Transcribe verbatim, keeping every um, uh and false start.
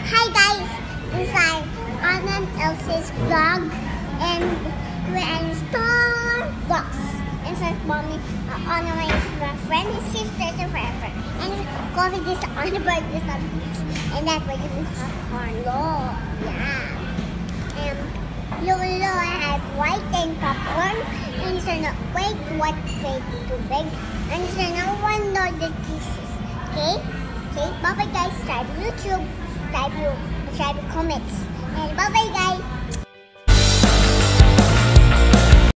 Hi guys, this is Anna and Elsie's vlog, and we're at Starbucks. And so mommy, uh, Anna my friend, his sister is a friend, and coffee this on the bird this on the beach, and that way you can have Carlo. Yeah. And Lolo had white and popcorn, and so no wait what way too big, and so no one know the kisses. Okay? Okay, bye bye guys, subscribe to YouTube, subscribe to, subscribe to comments, and bye bye guys.